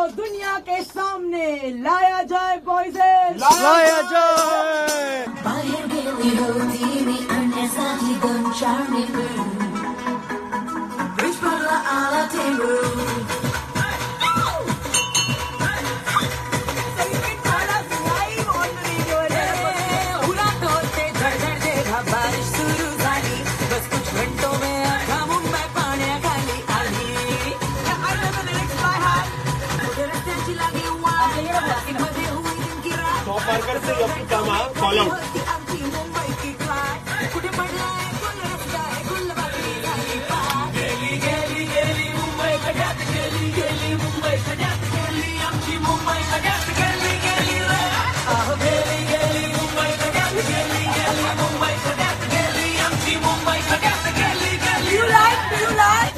दुनिया के सामने लाया जाए बॉयज, लाया जाए। बाहेर गेली होती मी आणण्यासाठी 2-4 निघून ब्रिज पडला आला टेंबून बारिश सुरू झाली बस कुछ घंटों में आखा मुंबई पाण्याखाली आली रस्त्याची लागी वाट मध्ये हुई दिन की रात आमची मुंबई की फ्लाट कुठे पडलाय कुल रस्ताय कुल बाकी झाली पाट गेली गेली गेली मुंबई खड्यात गेली गेली मुंबई खड्यात गेली आमची मुंबई खड्यात गेली गेली रे आहो गेली गेली मुंबई खड्यात गेली गेली मुंबई खड्यात गेली आमची मुंबई खड्यात गेली गेली you like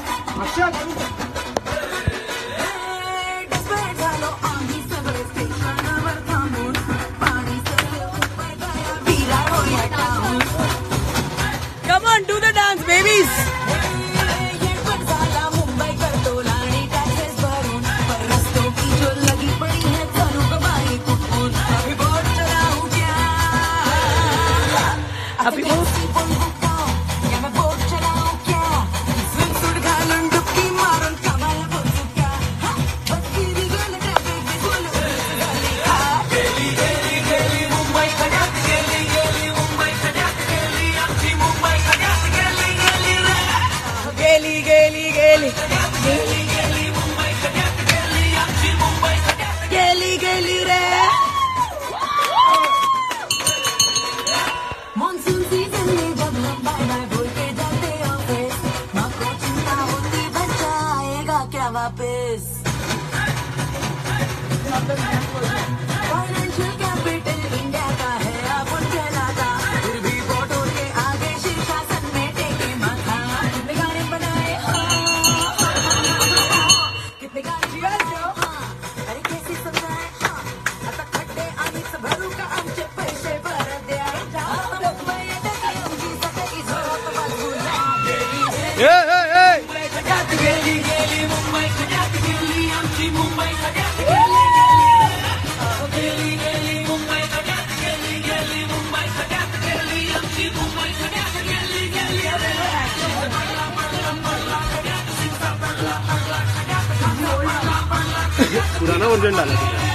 desperate झालो आम्ही सगळे स्टेशनवर थांबून पाणी सगळं मुंबई गया विरार होया town come on do the dance babies. येडपट झाला मुंबई करतो लाणी टॅक्सेस भरून पर रस्तों की जो लगी पड़ी है चलू ग बाई कुठून अभी बोट चलाऊं क्या अभी बोट या मैं बोट चलाऊं क्या स्विम सूट घालून डुबकी मारून कमाला पोचू क्या बत्ती गेलं ट्रॅफिक फुल झाली गेली गेली गेली मुंबई खड्यात गेली गेली मुंबई खड्यात गेली आमची मुंबई खड्यात गेली गेली रे गेली गेली गेली गेली गेली मुंबई खड्यात गेली आमची मुंबई खड्यात गेली गेली रे. मॉन्सून सीजन में जब हम बाय बाय बोल के जाते ऑफिस माँ को चिंता होती बच्चा आएगा क्या वापस फाइनेंशियल कैपिटल इंडिया का है अपन कहलाता फिर भी फोटो के आगे शीर्षासन में टेके माथा कितने गाने बनाए कितने गाने अरे कैसे समजाए आता खड्डे आणि भरू का आमचे पैसे परत द्या मुंबई अटकली आमची सगळी झोप बाजूला मुंबई खड्यात गेली गेली मुंबई खड्यात गेली आमची मुंबई खड्यात गेली गेली गेली मुंबई खड्यात गेली गेली मुंबई खड्यात गेली आमची मुंबई खड्यात गेली गेली पुराना वर्जन डाला